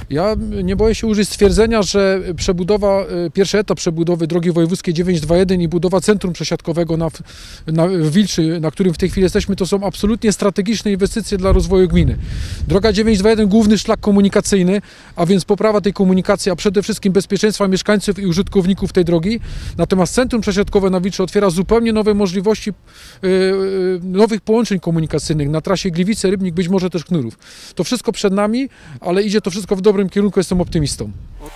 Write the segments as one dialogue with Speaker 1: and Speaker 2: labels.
Speaker 1: Ja nie boję się użyć stwierdzenia, że pierwszy etap przebudowy drogi wojewódzkiej 921 i budowa centrum przesiadkowego w Wilczy, na którym w tej chwili jesteśmy, to są absolutnie strategiczne inwestycje dla rozwoju gminy. Droga 921, główny szlak komunikacyjny, a więc poprawa tej komunikacji, a przede wszystkim bezpieczeństwa mieszkańców i użytkowników tej drogi. Natomiast centrum przesiadkowe na Wilczy otwiera zupełnie nowe możliwości nowych połączeń komunikacyjnych na trasie Gliwice-Rybnik, być może też Knurów. To wszystko przed nami, ale idzie to wszystko w dobrym kierunku, jestem optymistą.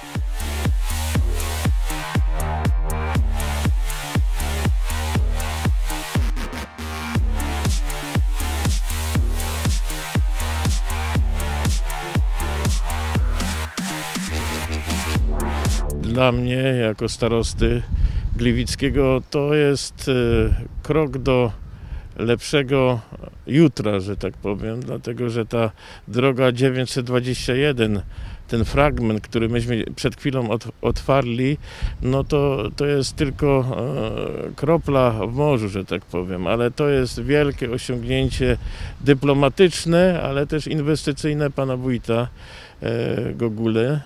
Speaker 2: Dla mnie, jako starosty gliwickiego, to jest krok do lepszego jutra, że tak powiem, dlatego że ta droga 921, ten fragment, który myśmy przed chwilą otwarli, no to jest tylko kropla w morzu, że tak powiem, ale to jest wielkie osiągnięcie dyplomatyczne, ale też inwestycyjne pana wójta Gogule,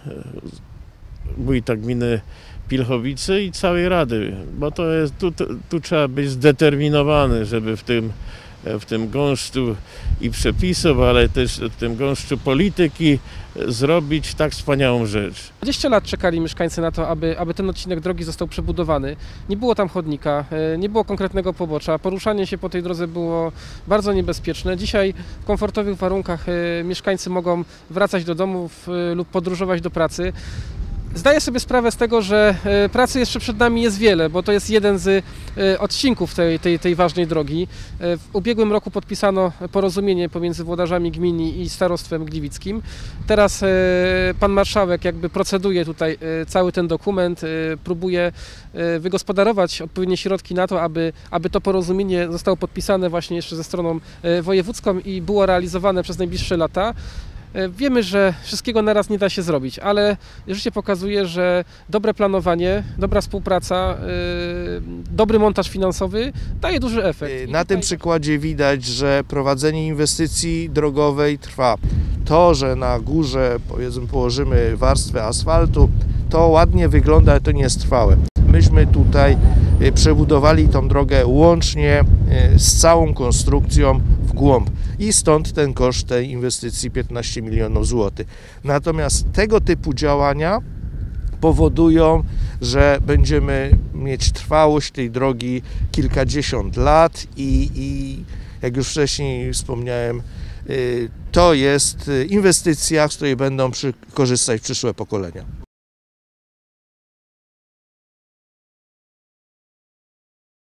Speaker 2: wójta gminy Pilchowice i całej Rady, bo to jest, tu trzeba być zdeterminowany, żeby w tym gąszczu i przepisów, ale też w tym gąszczu polityki zrobić tak wspaniałą rzecz.
Speaker 3: 20 lat czekali mieszkańcy na to, aby ten odcinek drogi został przebudowany. Nie było tam chodnika, nie było konkretnego pobocza, poruszanie się po tej drodze było bardzo niebezpieczne. Dzisiaj w komfortowych warunkach mieszkańcy mogą wracać do domów lub podróżować do pracy. Zdaję sobie sprawę z tego, że pracy jeszcze przed nami jest wiele, bo to jest jeden z odcinków tej ważnej drogi. W ubiegłym roku podpisano porozumienie pomiędzy włodarzami gminy i starostwem gliwickim. Teraz pan marszałek jakby proceduje tutaj cały ten dokument, próbuje wygospodarować odpowiednie środki na to, aby to porozumienie zostało podpisane właśnie jeszcze ze stroną wojewódzką i było realizowane przez najbliższe lata. Wiemy, że wszystkiego naraz nie da się zrobić, ale życie pokazuje, że dobre planowanie, dobra współpraca, dobry montaż finansowy daje duży efekt.
Speaker 4: Na tym przykładzie widać, że prowadzenie inwestycji drogowej trwa. To, że na górze powiedzmy położymy warstwę asfaltu, to ładnie wygląda, ale to nie jest trwałe. Myśmy tutaj przebudowali tą drogę łącznie z całą konstrukcją w głąb i stąd ten koszt tej inwestycji 15 milionów złotych. Natomiast tego typu działania powodują, że będziemy mieć trwałość tej drogi kilkadziesiąt lat i jak już wcześniej wspomniałem, to jest inwestycja, z której będą korzystać przyszłe pokolenia.